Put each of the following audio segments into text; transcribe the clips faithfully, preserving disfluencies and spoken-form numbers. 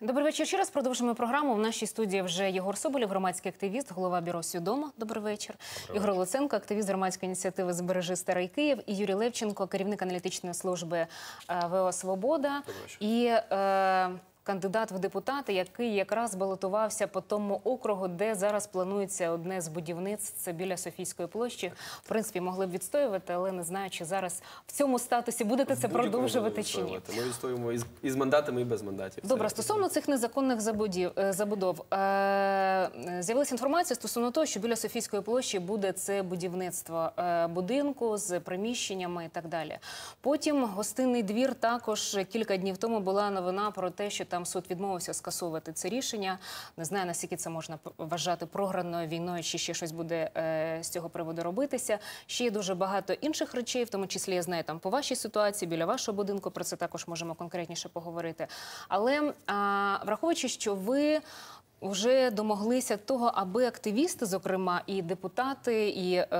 Добрий вечір. Ще раз продовжуємо програму. В нашій студії вже Єгор Соболєв, громадський активіст, голова бюро «Свідомо». Добрий вечір. Добрий Ігор вечір. Луценко, активіст громадської ініціативи «Збережи Старий Київ». І Юрій Левченко, керівник аналітичної служби ВО «Свобода». І е, кандидат в депутати, який якраз балотувався по тому округу, де зараз планується одне з будівництв, це біля Софійської площі. В принципі, могли б відстоювати, але не знаю, чи зараз в цьому статусі будете це продовжувати чи ні. Ми відстоюємо і з мандатами, і без мандатів. Добре, стосовно цих незаконних забудов. З'явилася інформація стосовно того, що біля Софійської площі буде це будівництво будинку з приміщеннями і так далі. Потім Гостинний двір, також кілька днів тому була новина про те, що там суд відмовився скасовувати це рішення. Не знаю, наскільки це можна вважати програною війною, чи ще щось буде е, з цього приводу робитися. Ще є дуже багато інших речей, в тому числі, я знаю, там по вашій ситуації, біля вашого будинку, про це також можемо конкретніше поговорити. Але а, враховуючи, що ви вже домоглися того, аби активісти, зокрема, і депутати, і е,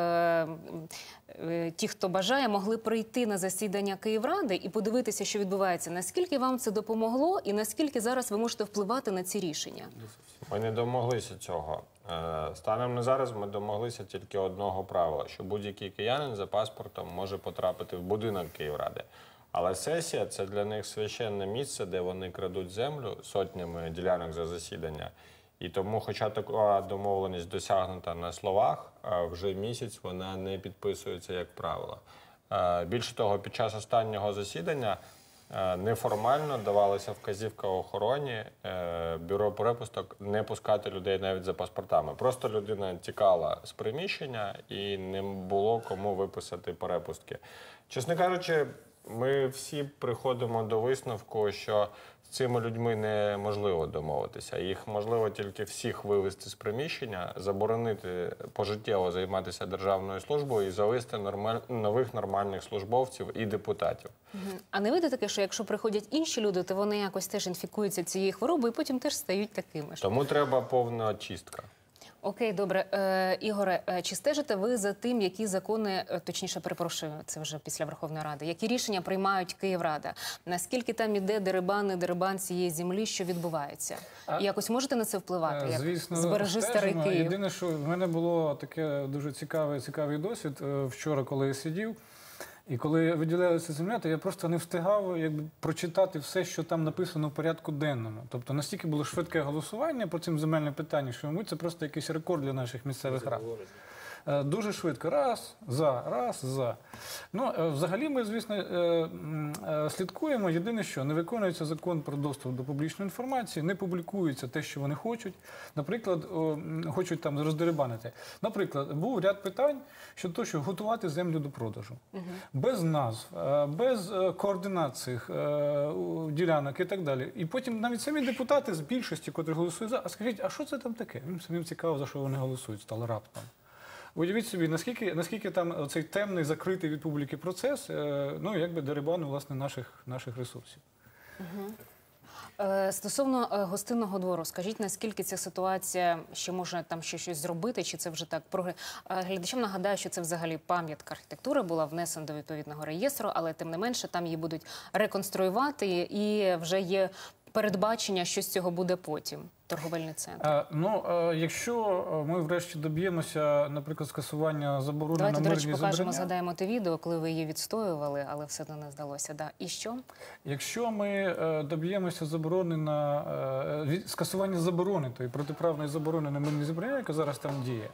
е, ті, хто бажає, могли прийти на засідання Київради і подивитися, що відбувається. Наскільки вам це допомогло і наскільки зараз ви можете впливати на ці рішення? Ми не домоглися цього. Станом на зараз ми домоглися тільки одного правила, що будь-який киянин за паспортом може потрапити в будинок Київради. Але сесія – це для них священне місце, де вони крадуть землю сотнями ділянок за засідання. І тому, хоча така домовленість досягнута на словах, вже місяць вона не підписується як правило. Більше того, під час останнього засідання неформально давалася вказівка охороні бюро перепусток не пускати людей навіть за паспортами. Просто людина тікала з приміщення і не було кому виписати перепустки. Чесно кажучи, ми всі приходимо до висновку, що з цими людьми неможливо домовитися. Їх можливо тільки всіх вивести з приміщення, заборонити пожиттєво займатися державною службою і завести нормаль... нових нормальних службовців і депутатів. Угу. А не вийде таке, що якщо приходять інші люди, то вони якось теж інфікуються цією хворобою і потім теж стають такими ж? Тому треба повна очистка. Окей, добре. Е, Ігоре, чи стежите ви за тим, які закони, точніше, перепрошую, це вже після Верховної Ради, які рішення приймають Київрада? Наскільки там іде дерибан, не дерибан цієї землі, що відбувається? А, і якось можете на це впливати? Як звісно, «Збережи Старий Київ»? Єдине, що в мене було таке дуже цікавий, цікавий досвід вчора, коли я сидів. І коли виділялася земля, то я просто не встигав якби, прочитати все, що там написано в порядку денному. Тобто настільки було швидке голосування по цим земельним питанням, що, мабуть, це просто якийсь рекорд для наших місцевих рад. Дуже швидко. Раз, за, раз, за. Ну, взагалі ми, звісно, слідкуємо. Єдине, що не виконується закон про доступ до публічної інформації, не публікується те, що вони хочуть. Наприклад, хочуть там роздерибанити. Наприклад, був ряд питань щодо того, що готувати землю до продажу. Угу. Без назв, без координат цих ділянок і так далі. І потім навіть самі депутати з більшості, котрі голосують за, а скажіть, а що це там таке? Їм самим цікаво, за що вони голосують, стало раптом. Уявіть собі, наскільки, наскільки там цей темний, закритий від публіки процес, ну, якби дерибану, власне, наших, наших ресурсів. Угу. Е, стосовно е, Гостинного двору, скажіть, наскільки ця ситуація, ще може там ще щось зробити, чи це вже так? Про... Е, глядачам нагадаю, що це взагалі пам'ятка архітектури, була внесена до відповідного реєстру, але тим не менше там її будуть реконструювати і вже є передбачення, що з цього буде потім, торговельний центр? А, ну, а, якщо ми врешті доб'ємося, наприклад, скасування заборони Давайте, на мирні заборони. Давайте, до речі, покажемо, заборони... згадаємо те відео, коли ви її відстоювали, але все одно не здалося. Да. І що? Якщо ми е, доб'ємося заборони на е, від, скасування заборони, тої протиправної заборони на мирні зібрання, яка зараз там діє,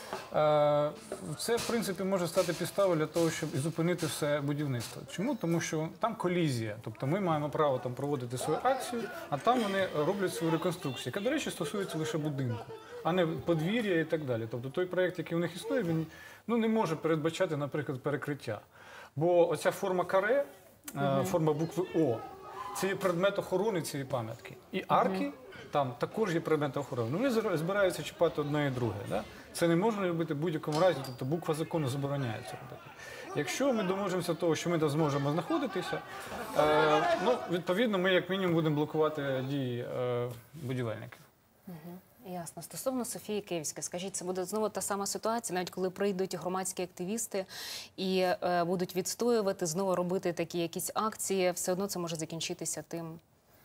це, в принципі, може стати підставою для того, щоб і зупинити все будівництво. Чому? Тому що там колізія. Тобто ми маємо право там проводити свою акцію, а там вони роблять свою реконструкцію, яка, до речі, стосується лише будинку, а не подвір'я і так далі. Тобто той проєкт, який у них існує, він ну, не може передбачати, наприклад, перекриття. Бо оця форма каре, угу. форма букви О, це є предмет охорони цієї пам'ятки. І арки угу. там також є предмет охорони. Ну, вони збираються чіпати одне і друге. Да? Це не можна робити в будь-якому разі, тобто буква закону забороняє це робити. Якщо ми доможемося того, що ми там зможемо знаходитися, е, ну, відповідно, ми як мінімум будемо блокувати дії е, будівельників. Угу. Ясно. Стосовно Софії Київської, скажіть, це буде знову та сама ситуація, навіть коли прийдуть громадські активісти і е, будуть відстоювати, знову робити такі якісь акції, все одно це може закінчитися тим?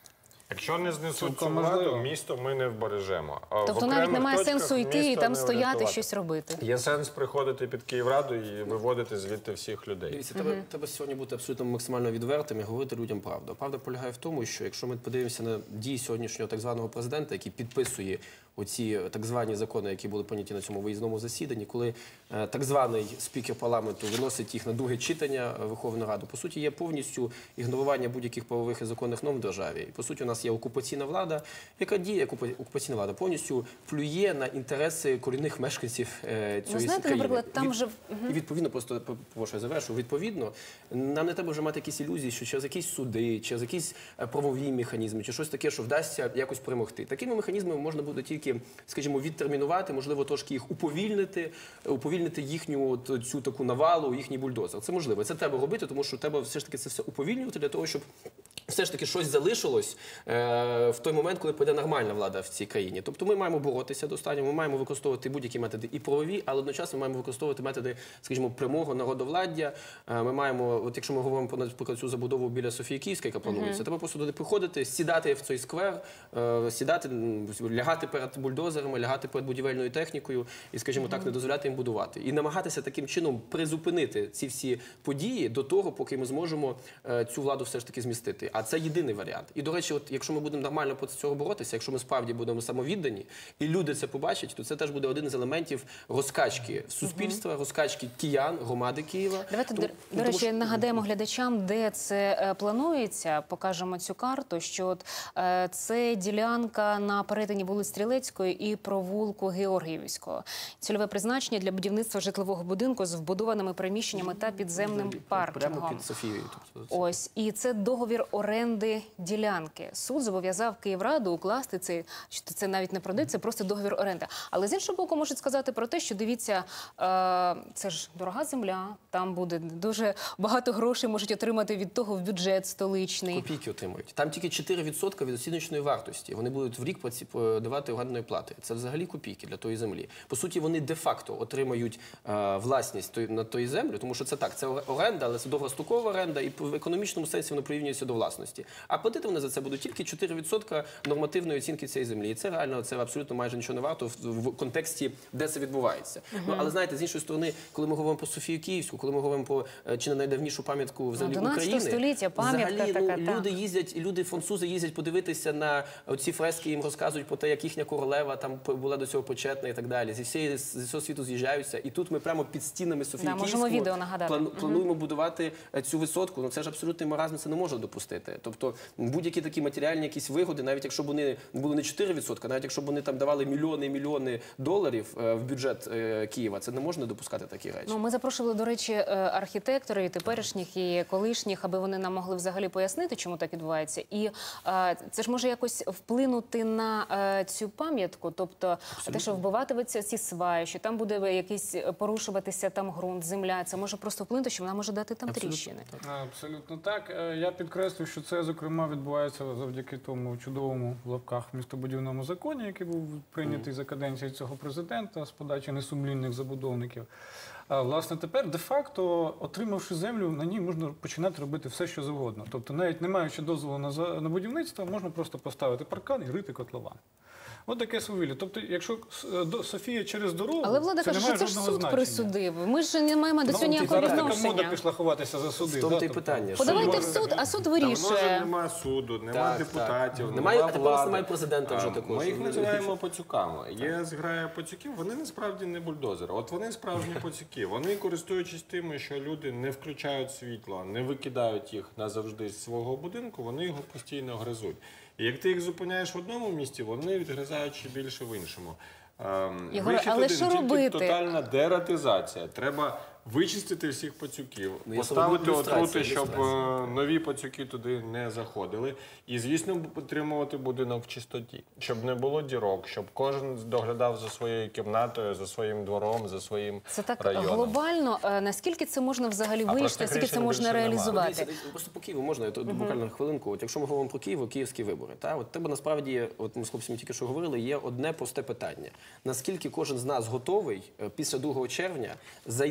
Якщо не знесуть цю Цілком владу, можливо. місто ми не вбережемо. А в Тобто навіть окремих немає точках сенсу йти і місто там не стояти, врятувати. щось робити. Є сенс приходити під Київраду і виводити звідти всіх людей. Дивіться, треба, треба сьогодні бути абсолютно максимально відвертим і говорити людям правду. Правда полягає в тому, що якщо ми подивимося на дії сьогоднішнього так званого президента, який підписує оці так звані закони, які були прийняті на цьому виїзному засіданні, коли е, так званий спікер парламенту виносить їх на друге читання е, Верховної Ради, по суті, є повністю ігнорування будь-яких правових і законних норм в державі. І, по суті, у нас є окупаційна влада, яка діє, як окупа- окупаційна влада, повністю плює на інтереси корінних мешканців е, цієї знаєте, країни. наприклад, там Від- же- І відповідно, просто прошу, я завершу, відповідно, нам не треба вже мати якісь ілюзії, що через якісь суди, через якісь е, правові механізми, чи щось таке, що вдасться якось перемогти. Такими механізмами можна буде тільки, скажімо, відтермінувати, можливо, трошки їх уповільнити, е, уповільнити їхню от, цю таку навалу, їхній бульдозер. Це можливо. Це треба робити, тому що треба все ж таки це все уповільнювати для того, щоб все ж таки щось залишилось е, в той момент, коли прийде нормальна влада в цій країні. Тобто ми маємо боротися достатньо, ми маємо використовувати будь-які методи і правові, але одночасно ми маємо використовувати методи, скажімо, прямого народовладдя. Е, Ми маємо, от якщо ми говоримо про, наприклад, цю забудову біля Софії Київської, яка планується, треба просто туди приходити, сідати в цей сквер, е, сідати, м, лягати перед бульдозерами, лягати перед будівельною технікою і, скажімо так, не дозволяти їм будувати. І намагатися таким чином призупинити ці всі події до того, поки ми зможемо е, цю владу все ж таки змістити. А це єдиний варіант. І, до речі, от якщо ми будемо нормально проти цього боротися, якщо ми справді будемо самовіддані, і люди це побачать, то це теж буде один із елементів розкачки суспільства, розкачки киян, громади Києва. Давайте, Тому- до, ну, до тому речі, що- нагадаємо глядачам, де це е, планується. Покажемо цю карту, що от, е, це ділянка на перетині вулиць Стрілецької і провулку Георгіївського. Цільове призначення для будівництва житлового будинку з вбудованими приміщеннями та підземним Прямо паркінгом. під Софією. Тобто, це- Ось, і це договір оренди ділянки. Суд зобов'язав Київраду укласти цей, що це навіть не продає, це просто договір оренди. Але з іншого боку, можуть сказати про те, що дивіться, е, це ж дорога земля, там буде дуже багато грошей можуть отримати від того в бюджет столичний. Копійки отримують. Там тільки чотири відсотки від оціночної вартості. Вони будуть в рік плаці- подавати орендної плати. Це взагалі копійки для тої землі. По суті, вони де-факто отримають е, власність той- на тої землі, тому що це так, це оренда, але це довгострокова оренда, і в економічному сенсі воно порівнюється до власності. А платити вони за це будуть тільки чотири відсотки нормативної оцінки цієї землі. І це реально, це абсолютно майже нічого не варто в, в контексті, де це відбувається. Ну, але знаєте, з іншої сторони, коли ми говоримо про Софію Київську, коли ми говоримо про е, чи не найдавнішу пам'ятку взагалі одинадцятого України, століття, пам'ятка взагалі, така, ну, так. люди їздять, люди французи їздять подивитися на ці фрески, їм розказують про те, як їхня королева там була до цього почетна і так далі. Зі всієї зі всього світу з'їжджаються, і тут ми прямо під стінами Софії Да, можемо Київської відео нагадати. плану- плануємо будувати е, цю висотку. Ну це ж абсолютний маразм, це не можна допустити. Тобто будь-які такі матеріальні якісь вигоди, навіть якщо б вони були не чотири відсотки, навіть якщо б вони там давали мільйони і мільйони доларів е, в бюджет е, Києва, це не можна допускати такі речі. Ну, ми запрошували, до речі, е, архітекторів, і теперішніх, і колишніх, аби вони нам могли взагалі пояснити, чому так відбувається. І е, це ж може якось вплинути на е, цю пам'ятку, тобто те, що вбиватимуться ці сваї, що там буде якийсь е, порушуватися там ґрунт, земля, це може просто вплинути, що вона може дати там Абсолютно тріщини. Абсолютно так. Е, Я підкреслю, що це, зокрема, відбувається завдяки тому чудовому в лапках містобудівному законі, який був прийнятий за каденції цього президента з подачі несумлінних забудовників. А, власне, тепер, де-факто, отримавши землю, на ній можна починати робити все, що завгодно. Тобто, навіть не маючи дозволу на, за- на будівництво, можна просто поставити паркан і рити котлован. От таке свавілля. Тобто, якщо е, до- Софія через дорогу, Але влада це каже, не що має це ж жодного суд значення. присудив. Ми ж не маємо до цього Ну, ніякого зараз така мода відношення. пішла ховатися за суди. В тому да, то й тобто. питання. що Подавайте в може- суд, а суд Давно вже вирішує. немає суду, немає Так, депутатів, так. немає Немає- а тепер влади. немає президента вже А, такого, Ми що їх вони- називаємо пацюками. Є зграя пацюків, вони насправді не бульдозери. От вони справжні пацюки. Вони, користуючись тим, що люди не включають світло, не викидають їх назавжди з свого будинку, вони його постійно гризуть. І як ти їх зупиняєш в одному місці, вони відгризають ще більше в іншому. Ем, Ігоре, вихід але один, що тільки робити? тотальна дератизація. Треба вичистити всіх пацюків, Ну, є поставити люстрація, отрути, щоб люстрація. е, нові пацюки туди не заходили. І, звісно, підтримувати будинок в чистоті, щоб не було дірок, щоб кожен доглядав за своєю кімнатою, за своїм двором, за своїм Це так районом. глобально. Е, Наскільки це можна взагалі А вирішити, простих наскільки це рішень можна більше нема. реалізувати? Дивіться, Просто по Києву можна, я тут буквально на хвилинку. От якщо ми говоримо про Київ, київські вибори, та от тебе насправді, от ми з хлопцями тільки що говорили, є одне просте питання: наскільки кожен з нас готовий е, після другого червня зайти туди в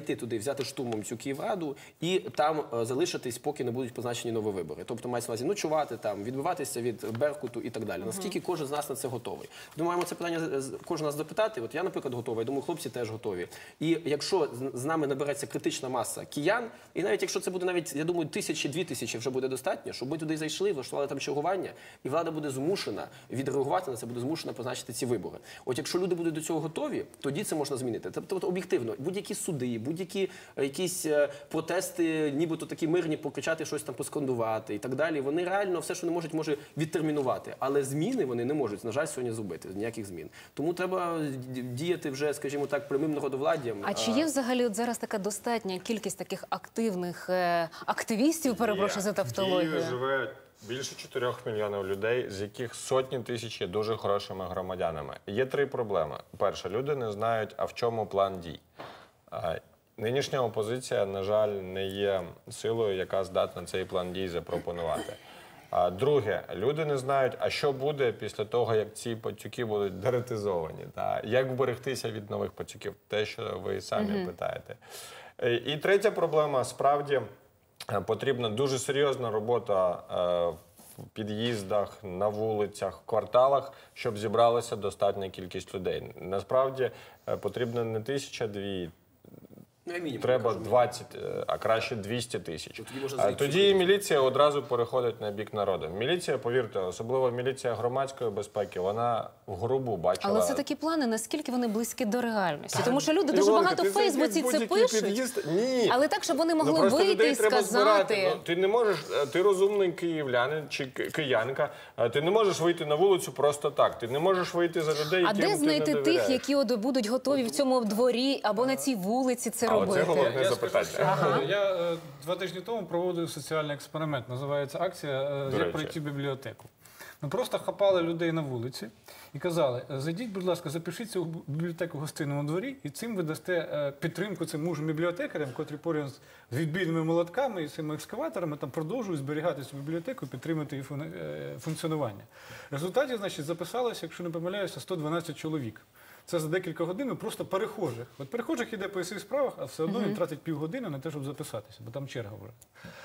взяти штурмом цю Київраду і там е, залишитись, поки не будуть позначені нові вибори. Тобто мається на увазі ночувати там, відбиватися від Беркуту і так далі. Наскільки кожен з нас на це готовий? Ми маємо це питання з- кожен нас допитати. От я, наприклад, готовий, я думаю, хлопці теж готові. І якщо з- з нами набереться критична маса киян, і навіть якщо це буде навіть, я думаю, тисячі, дві тисячі вже буде достатньо, щоб ми туди зайшли, влаштували там чергування, і влада буде змушена відреагувати на це, буде змушена позначити ці вибори. От якщо люди будуть до цього готові, тоді це можна змінити. Тобто, от, об'єктивно, будь-які суди, будь-які е, якісь е, протести, нібито такі мирні, покричати щось там, поскандувати і так далі, вони реально все, що не можуть, може відтермінувати. Але зміни вони не можуть, на жаль, сьогодні зробити, ніяких змін. Тому треба діяти вже, скажімо так, прямим народовладдям. А чи є взагалі от зараз така достатня кількість таких активних е, активістів, перепрошую за В Києві тавтологію? живе більше чотирьох мільйонів людей, з яких сотні тисяч є дуже хорошими громадянами. Є три проблеми. Перше, люди не знають, а в чому план дій. А, Нинішня опозиція, на жаль, не є силою, яка здатна цей план дій запропонувати. А друге, люди не знають, а що буде після того, як ці пацюки будуть деретизовані. Та? Як вберегтися від нових пацюків? Те, що ви самі mm-hmm. питаєте. І третя проблема, справді, потрібна дуже серйозна робота в під'їздах, на вулицях, в кварталах, щоб зібралася достатня кількість людей. Насправді потрібно не тисяча, дві, Ну, я мінімум треба кажу. двадцять, а краще двісті тисяч. Тоді можна А зайти Тоді сюди. і міліція одразу переходить на бік народу. Міліція, повірте, особливо міліція громадської безпеки, вона в грубу бачила... Але це такі плани, наскільки вони близькі до реальності? Тому що люди дуже Ілонка, багато ти в Фейсбуці зайди в це будь-який пишуть. під'їзд. Ні. Але так, щоб вони Ну, могли просто вийти людей і треба збирати. сказати. Ну, ти не можеш, ти розумний київлянин чи ки- киянка, а ти не можеш вийти на вулицю просто так. Ти не можеш вийти за людей, А яким де ти знайти не тих, довіряєш. які от будуть готові в цьому дворі або на цій вулиці це А оце робити? головне Я запитання. скажу, що я е, два тижні тому проводив соціальний експеримент. Називається акція е, До «Як речі. пройти в бібліотеку». Ми просто хапали людей на вулиці і казали: зайдіть, будь ласка, запишіться у бібліотеку в гостинному дворі, і цим ви дасте е, підтримку цим мужним бібліотекарям, котрі поряд з відбійними молотками і цими екскаваторами там продовжують зберігати цю бібліотеку і підтримати її фун- е, функціонування. В результаті, значить, записалося, якщо не помиляюся, сто дванадцять чоловік. Це за декілька годин просто перехожих. От перехожих іде по інших справах, а все одно він тратить півгодини на те, щоб записатися, бо там черга вже.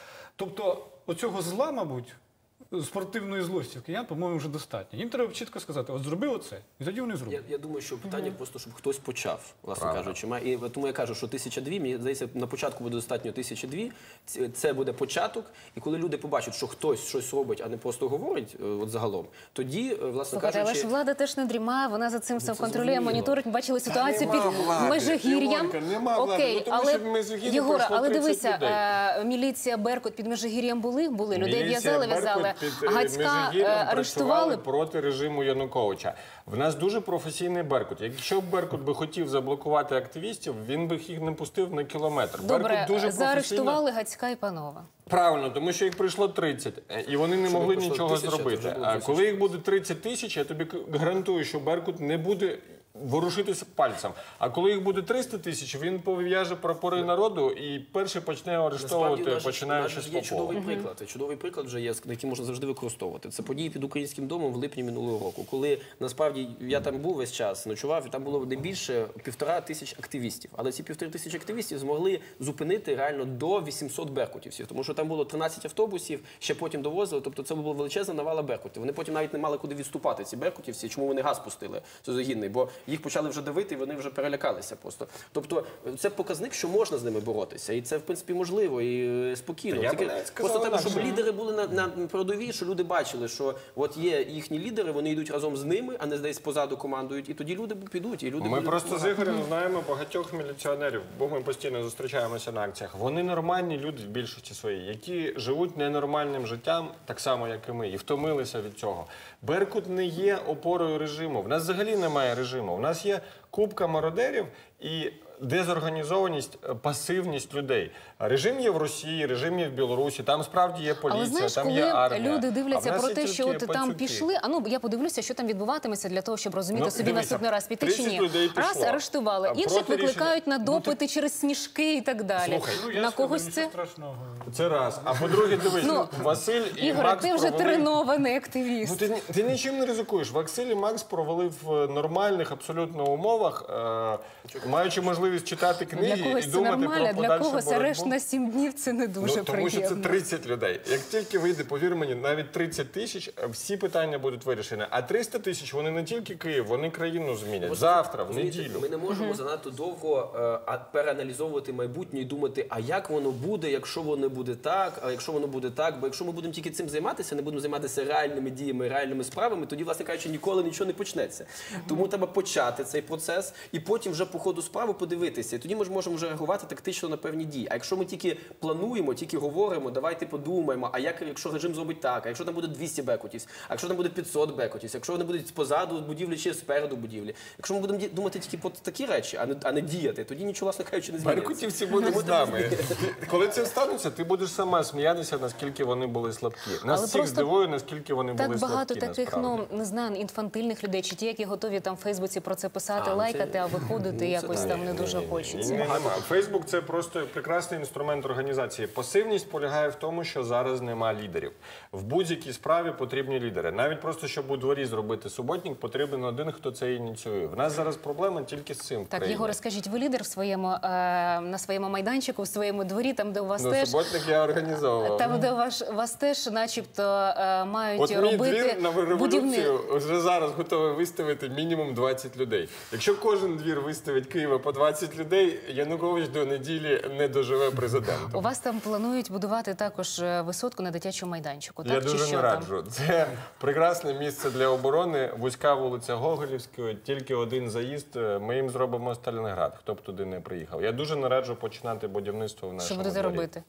Тобто оцього зла, мабуть, спортивної злості в киян, по-моєму, вже достатньо. Їм треба чітко сказати: от зроби оце, і тоді вони Я, зроблять. я думаю, що питання просто, щоб хтось почав, власне Правильно. кажучи. Має- І тому я кажу, що тисяча дві, мені здається, на початку буде достатньо тисячі дві. Ці- Це буде початок. І коли люди побачать, що хтось щось робить, а не просто говорить, е, от загалом, тоді, е, власне Слухайте, але кажучи... ж влада теж не дрімає, вона за цим все це контролює, зрозуміло. моніторить. Ми бачили ситуацію під нема влади. Межигір'ям. Ілонка, нема влади. Окей, Ну, тому але що в Межигір'ї Єгоре, пройшло але тридцять дивися, людей. е, міліція, Беркут під Межигір'ям були, були, людей Міліція, в'язали, в'язали. Беркут під, е, Гацька е, Межигір'ям арештували. працювали проти режиму Януковича. В нас дуже професійний Беркут. Якщо б Беркут би хотів заблокувати активістів, він би їх не пустив на кілометр. Добре, Беркут дуже професійно. заарештували Гацька і Панова. Правильно, тому що їх прийшло тридцять, е, і вони не Щоб могли прийшло нічого тисяча, то зробити. вже було А тисяча. коли їх буде тридцять тисяч, я тобі к- гарантую, що Беркут не буде ворушитися пальцем. А коли їх буде триста тисяч, він пов'яже прапори народу і перший почне арештовувати, Насправді, у нас ж- починаючи у нас з ж є Попова. чудовий приклад. Чудовий приклад вже є, який можна завжди використовувати. Це події під Українським домом в липні минулого року, коли насправді я там був весь час, ночував, і там було не більше півтора тисяч активістів. Але ці півтори тисячі активістів змогли зупинити реально до вісімсот беркутівців, тому що там було тринадцять автобусів, ще потім довозили. Тобто це була величезна навала беркутів. Вони потім навіть не мали куди відступати. Ці беркутівці, чому вони газ пустили загінний, бо їх почали вже давити, і вони вже перелякалися просто. Тобто це показник, що можна з ними боротися, і це в принципі можливо і е, спокійно. Та я Тільки б навіть сказав просто треба, щоб інакше. лідери були на, на передовій, що люди бачили, що от є їхні лідери, вони йдуть разом з ними, а не десь позаду командують, і тоді люди підуть. І люди Ми будуть просто з допомагати. Ігорем знаємо багатьох міліціонерів, бо ми постійно зустрічаємося на акціях. Вони нормальні люди в більшості своїй, які живуть ненормальним життям, так само, як і ми, і втомилися від цього. Беркут не є опорою режиму. В нас взагалі немає режиму. У нас є купка мародерів і дезорганізованість, пасивність людей. Режим є в Росії, режим є в Білорусі, там справді є поліція, Але знаєш, там коли є армія. люди А дивляться в нас про є те, тільки що от там пацюки. пішли, а ну я подивлюся, що там відбуватиметься для того, щоб розуміти Ну, собі дивися, наступний раз піти чи тридцять ні. людей Раз пішло. арештували, А інших проти викликають рішення- на допити через сніжки і так далі. Слухай, Ну, я на скажу, когось нічого це страшного. Це раз. А по-друге, дивись, Ну, Василь і Ігоре, Макс ти вже провели... тренований Ну, активіст. ти, ні- ти нічим не ризикуєш. Василь і Макс провели в нормальних абсолютно умовах, е, маючи можливість можливість читати книги Для когось і це думати нормально, про для подальшу когось боротьбу. арешт на сім днів це не дуже Ну, тому що це приємно. тридцять людей. Як тільки вийде, повір мені, навіть тридцять тисяч, всі питання будуть вирішені. А триста тисяч, вони не тільки Київ, вони країну змінять. Завтра, в Розумієте, неділю. Ми не можемо занадто довго е, а, переаналізовувати майбутнє і думати, а як воно буде, якщо воно буде так, а якщо воно буде так. Бо якщо ми будемо тільки цим займатися, не будемо займатися реальними діями, реальними справами, тоді, власне кажучи, ніколи нічого не почнеться. Тому треба почати цей процес і потім вже по ходу справи подивитися. І тоді ми ж можемо вже реагувати тактично на певні дії. А якщо ми тільки плануємо, тільки говоримо, давайте подумаємо, а як, якщо режим зробить так, а якщо там буде двісті бекотів, а якщо там буде п'ятсот бекотів, якщо вони будуть позаду будівлі чи спереду будівлі. Якщо ми будемо ді- думати тільки про такі речі, а не, а не діяти, тоді нічого, власне кажучи, не зміниться. Беркутівці будуть з нами. Коли це станеться, ти будеш сама сміятися, наскільки вони були слабкі. Нас Але всіх просто здивує, наскільки вони Так були багато слабкі, таких, насправді. ну не знаю, інфантильних людей, чи ті, які готові там в Фейсбуці про це писати, А, ну, лайкати, це- а виходити ну, це якось так. там не Ні, дуже ні, ні, хочеться. ні, нема. Фейсбук – це просто прекрасний інструмент організації. Пасивність полягає в тому, що зараз нема лідерів. В будь-якій справі потрібні лідери. Навіть просто, щоб у дворі зробити суботник, потрібен один, хто це ініціює. В нас зараз проблема тільки з цим в Так, країні. Єгоре, скажіть, ви лідер в своєму, е, на своєму майданчику, в своєму дворі, там, де у вас Ну, теж... суботник я організовував. Там, де ваш, вас теж начебто е, мають От мій робити двір на будівни... революцію вже зараз готовий виставити мінімум двадцять людей. Якщо кожен двір виставить Києва по двадцять людей, Янукович до неділі не доживе президентом. У вас там планують будувати також е, висотку на дитячому майданчику, так? Я Чи дуже що не там? раджу. Це прекрасне місце для оборони, вузька вулиця Гоголівської, тільки один заїзд. Ми їм зробимо Сталінград, хто б туди не приїхав. Я дуже не раджу починати будівництво в нашому Що будете дворі. робити?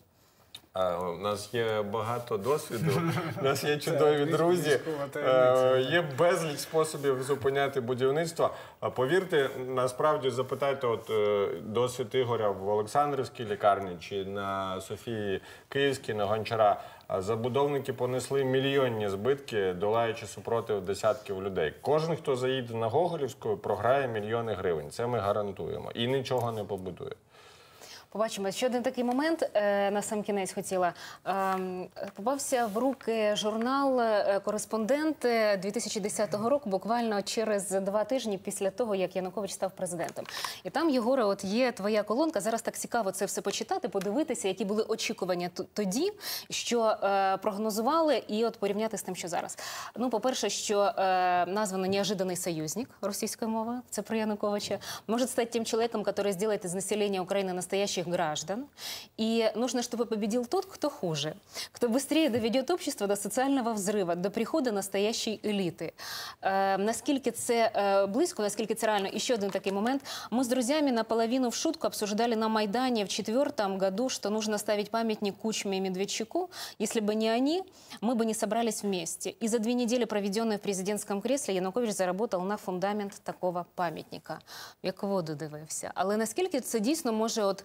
А, у нас є багато досвіду, у нас є чудові друзі, військова таємниця. е, є безліч способів зупиняти будівництво. А повірте, насправді запитайте от, е, досвід Ігоря в Олександрівській лікарні чи на Софії Київській, на Гончара. А забудовники понесли мільйонні збитки, долаючи супротив десятків людей. Кожен, хто заїде на Гоголівську, програє мільйони гривень. Це ми гарантуємо. І нічого не побудує. Побачимо. Ще один такий момент, е, на сам кінець хотіла. Ем, попався в руки журнал е, «Кореспондент» дві тисячі десятого року, буквально через два тижні після того, як Янукович став президентом. І там, Єгоре, от є твоя колонка. Зараз так цікаво це все почитати, подивитися, які були очікування т- тоді, що е, прогнозували, і от порівняти з тим, що зараз. Ну, по-перше, що е, названо «Неожиданный союзник» російською мовою, це про Януковича, може стати тим чоловіком, який зробить із населення України настоящих граждан. И нужно, чтобы победил тот, кто хуже, кто быстрее доведет общество до социального взрыва, до приходу настоящей еліти. Е, наскільки це е, близько, наскільки це реально. І ще один такий момент. Мы с друзьями наполовину в шутку обсуждали на Майдане в четвертом году, что нужно ставить памятник Кучме и Медведчуку. Если бы не они, мы бы не собрались вместе. И за две недели, проведенные в президентском кресле, Янукович заработал на фундамент такого пам'ятника. Як воду дивився. Але наскільки це дійсно може от,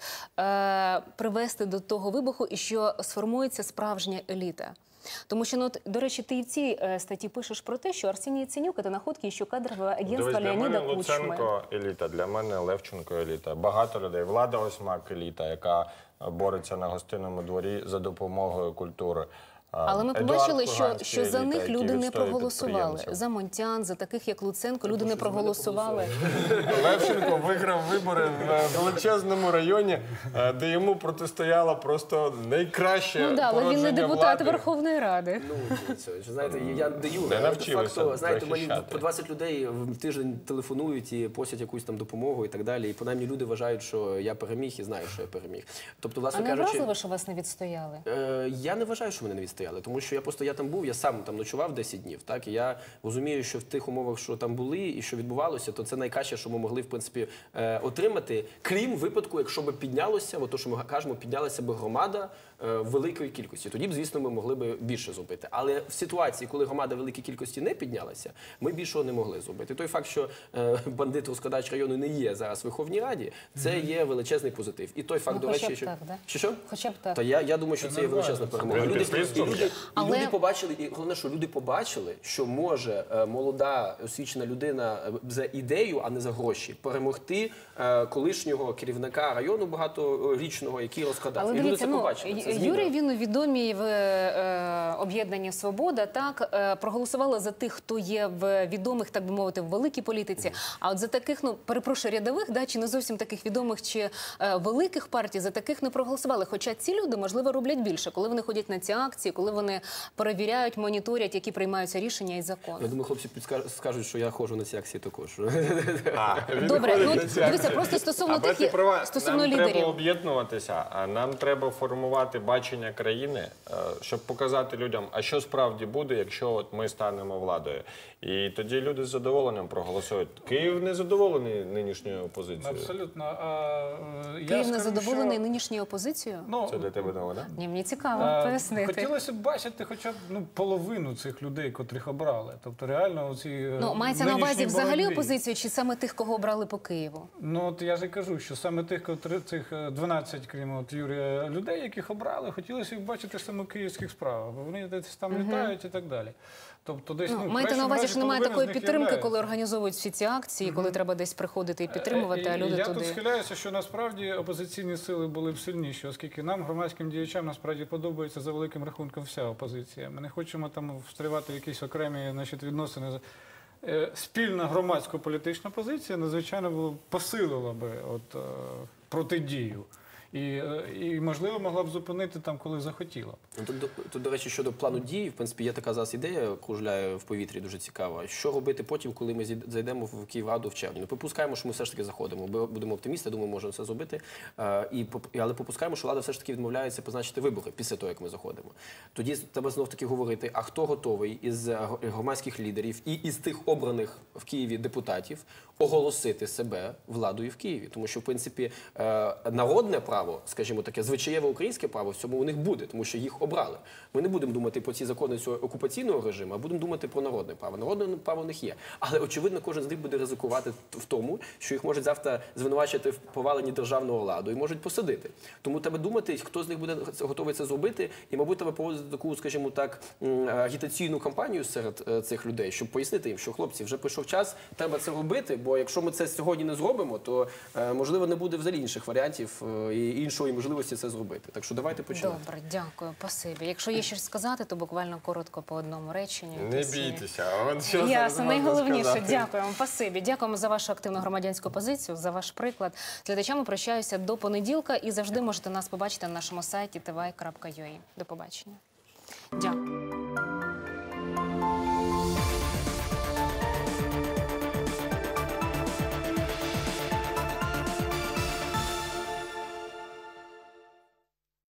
е, привести до того вибуху, і що сформується справжня еліта? Тому що, ну, от, до речі, ти і в цій е, статті пишеш про те, що Арсеній Яценюк – це находки ще кадрового агентства Дивись, для Леоніда мене Кучми. Луценко еліта, для мене Левченко еліта. Багато людей. Влада Осьмак еліта, яка бореться на гостинному дворі за допомогою культури. Але ми Едуард побачили, що, Луганський що за еліта, них які люди не відстоюють проголосували. підприємців. За Монтян, за таких, як Луценко, люди не проголосували. Левченко виграв вибори в величезному районі, е, де йому протистояла просто найкраще Ну, да, але він не породження депутат влади. Верховної Ради. Ну, це, знаєте, я де юре, Не але навчилися де-факто, знаєте, мені захищати. по двадцять людей в тиждень телефонують і просять якусь там допомогу і так далі. І принаймні люди вважають, що я переміг і знають, що я переміг. Тобто, А власне не кажучи, образливо, що вас не відстояли? Е, я не вважаю, що мене не відстояли, тому що я просто я там був, я сам там ночував десять днів. Так і я розумію, що в тих умовах, що там були і що відбувалося, то це найкраще, що ми могли в принципі е, отримати, крім випадку, якщо б піднялося, от то, що ми кажемо, піднялася б громада е, великої кількості. Тоді б, звісно, ми могли б більше зробити. Але в ситуації, коли громада великої кількості не піднялася, ми більшого не могли зробити. Той факт, що е, бандит розкрадач району не є зараз в Верховній Раді, це є величезний позитив. І той факт, Ну, до хоча речі, б що так, да? що що? Хоча б так. Та я, я думаю, що це є величезна перемога. Він Люди, підписував рівня. люди, і Але- люди побачили, і головне, що люди побачили, що може е, молода освічена людина е, за ідею, а не за гроші, перемогти е, колишнього керівника району багаторічного, який розкрадав. Але І люди дивіться, це ну, побачили. Це Ю- зміна. Юрій, він відомий в е, об'єднанні «Свобода», так, е, проголосували за тих, хто є в відомих, так би мовити, в великій політиці. А от за таких, ну, перепрошую, рядових, да, чи не зовсім таких відомих, чи е, великих партій, за таких не проголосували. Хоча ці люди, можливо, роблять більше, коли вони ходять на ці акції, коли вони перевіряють, моніторять, які приймаються рішення і закони. Я думаю, хлопці підскажуть, скажуть, що я ходжу на ці акції також. А, він Добре, ходить ну, на ці дивіться, акції. просто стосовно Аби тих ти є- права, стосовно нам лідерів. треба об'єднуватися, а нам треба формувати бачення країни, е, щоб показати людям, а що справді буде, якщо от ми станемо владою. І тоді люди з задоволенням проголосують. Київ не задоволений нинішньою опозицією. Абсолютно. А, е, я Київ не скажу, задоволений що, нинішньою опозицією? ну, Це для тебе нове, так? Ні, мені цікаво Е, пояснити. Хотілося б бачити хоча б ну, половину цих людей, котрих обрали. Тобто реально оці е, Ну, мається на нинішні увазі взагалі боротьбі. опозицію, чи саме тих, кого обрали по Києву? Ну от я ж і кажу, що саме тих, котри, цих е, дванадцять, крім от Юрія, людей, яких обрали, хотілося б бачити саме в київських справах. Бо вони десь там літають і так далі. Тобто десь, Ну, ну, в маєте на кращому увазі, разі що немає половина такої з них підтримки, являється. коли організовують всі ці акції, коли треба десь приходити і підтримувати, Е, а і- люди і я туди. тут схиляюся, що насправді опозиційні сили були б сильніші, оскільки нам, громадським діячам, насправді подобається за великим рахунком вся опозиція. Ми не хочемо там встрівати в якісь окремі, значить, відносини. Е, Спільна громадсько-політична позиція надзвичайно було б посилила би от, е, протидію. І, е, і, можливо, могла б зупинити там, коли захотіла б. Ну, Тут, до- тут, до речі, щодо плану дій, в принципі, є така зараз ідея, кружляє в повітрі, дуже цікава. Що робити потім, коли ми зійд- зайдемо в Київраду в червні? Ну, припускаємо, що ми все ж таки заходимо. Бо будемо оптимісти, думаю, можемо це зробити. Е, і, поп- і- але припускаємо, що влада все ж таки відмовляється позначити вибори після того, як ми заходимо. Тоді треба знов таки говорити, а хто готовий із е, громадських лідерів і із тих обраних в Києві депутатів оголосити себе владою в Києві. Тому що, в принципі, е, народне право, скажімо таке, звичаєве українське право в цьому у них буде, тому що їх обрали. Ми не будемо думати про ці закони цього окупаційного режиму, а будемо думати про народне право. Народне право у них є. Але, очевидно, кожен з них буде ризикувати в тому, що їх можуть завтра звинувачити в поваленні державного ладу і можуть посадити. Тому треба думати, хто з них буде готовий це зробити, і, мабуть, треба проводити таку, скажімо так, м, агітаційну кампанію серед е, цих людей, щоб пояснити їм, що, хлопці, вже прийшов час, треба це робити, бо якщо ми це сьогодні не зробимо, то, е, можливо, не буде взагалі інших варіантів е, і іншої можливості це зробити. Так що давайте почнемо. Добре, дякую, спасибі. Якщо є щось сказати, то буквально коротко по одному реченню. Не Якісь є. бійтеся. От що зараз Ясно, можна найголовніше. сказати. Дякуємо, спасибі. Дякуємо за вашу активну громадянську позицію, за ваш приклад. З глядачами прощаюся до понеділка і завжди можете нас побачити на нашому сайті те ве крапка ю а. До побачення. Дякую.